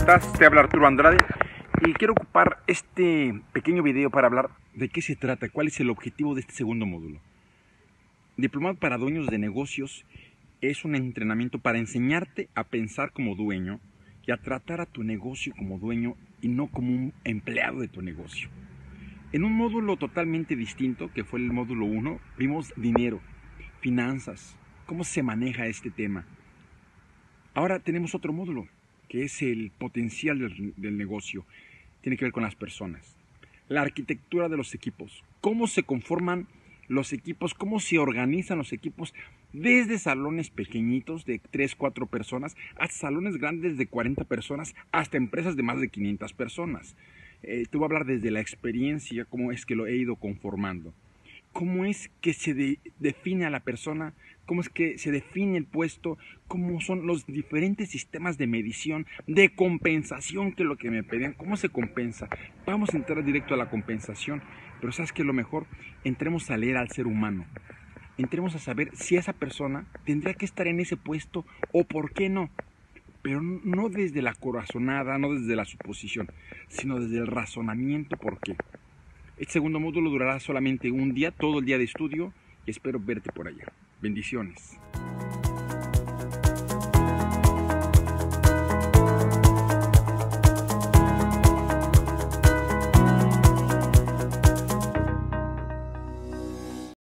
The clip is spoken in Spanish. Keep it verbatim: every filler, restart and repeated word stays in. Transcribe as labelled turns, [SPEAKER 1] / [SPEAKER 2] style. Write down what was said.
[SPEAKER 1] estás? Te habla Arturo Andrade y quiero ocupar este pequeño video para hablar de qué se trata, cuál es el objetivo de este segundo módulo. Diplomado para dueños de negocios es un entrenamiento para enseñarte a pensar como dueño y a tratar a tu negocio como dueño y no como un empleado de tu negocio. En un módulo totalmente distinto, que fue el módulo uno, vimos dinero, finanzas, cómo se maneja este tema. Ahora tenemos otro módulo, que es el potencial del, del negocio. Tiene que ver con las personas. La arquitectura de los equipos. Cómo se conforman los equipos, cómo se organizan los equipos, desde salones pequeñitos de tres, cuatro personas, hasta salones grandes de cuarenta personas, hasta empresas de más de quinientas personas. Eh, te voy a hablar desde la experiencia, cómo es que lo he ido conformando. Cómo es que se de, define a la persona, cómo es que se define el puesto, cómo son los diferentes sistemas de medición, de compensación, que es lo que me pedían, cómo se compensa. Vamos a entrar directo a la compensación, pero ¿sabes qué es lo mejor? Entremos a leer al ser humano. Entremos a saber si esa persona tendría que estar en ese puesto o por qué no. Pero no desde la corazonada, no desde la suposición, sino desde el razonamiento por qué. Este segundo módulo durará solamente un día, todo el día de estudio, y espero verte por allá. Bendiciones.